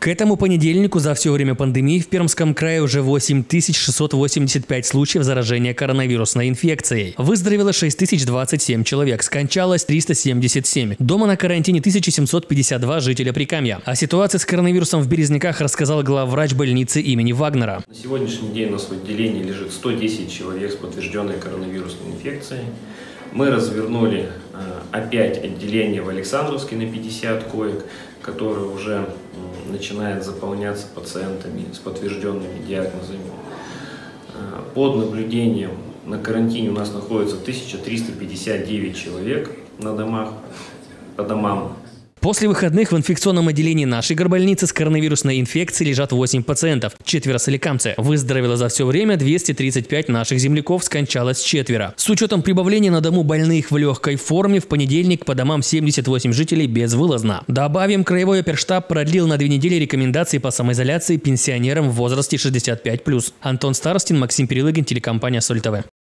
К этому понедельнику за все время пандемии в Пермском крае уже 8685 случаев заражения коронавирусной инфекцией. Выздоровело 6027 человек, скончалось 377. Дома на карантине 1752 жителя Прикамья. О ситуации с коронавирусом в Березняках рассказал главврач больницы имени Вагнера. На сегодняшний день у нас в отделении лежит 110 человек с подтвержденной коронавирусной инфекцией. Мы развернули опять отделение в Александровске на 50 коек, которое уже начинает заполняться пациентами с подтвержденными диагнозами. Под наблюдением на карантине у нас находится 1359 человек по домам. После выходных в инфекционном отделении нашей горбольницы с коронавирусной инфекцией лежат 8 пациентов, 4 соликамцы. Выздоровело за все время 235 наших земляков, скончалось 4. С учетом прибавления на дому больных в легкой форме, в понедельник по домам 78 жителей безвылазно. Добавим, краевой оперштаб продлил на 2 недели рекомендации по самоизоляции пенсионерам в возрасте 65+. Антон Старостин, Максим Перелыгин, телекомпания Соль ТВ.